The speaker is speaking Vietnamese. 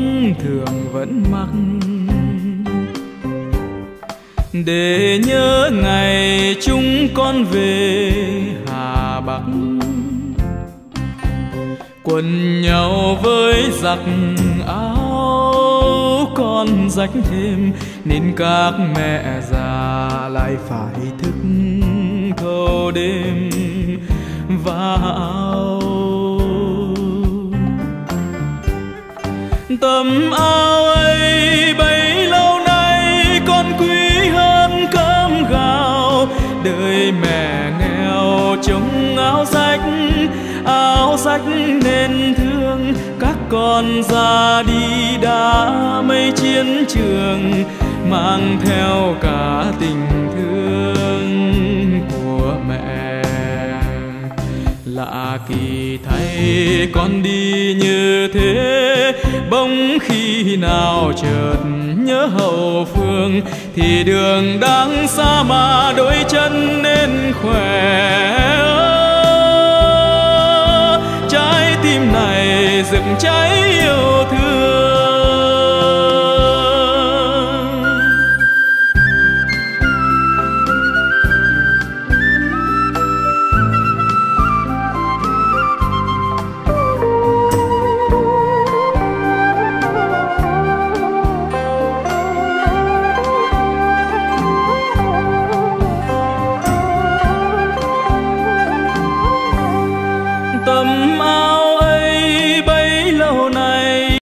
thường vẫn mặc, để nhớ ngày chúng con về Hà Bắc, quần nhau với giặc áo con rách thêm, nên các mẹ già lại phải thức thâu đêm và áo. Tấm áo ấy bấy lâu nay con quý hơn cơm gạo, đời mẹ nghèo trông áo rách nên thương. Các con ra đi đã mấy chiến trường, mang theo cả tình thương của mẹ. Lạ kỳ thay con đi như thế, bỗng khi nào chợt nhớ hậu phương, thì đường đang xa mà đôi chân nên khỏe. Trái tim này rực cháy yêu thương. Tấm áo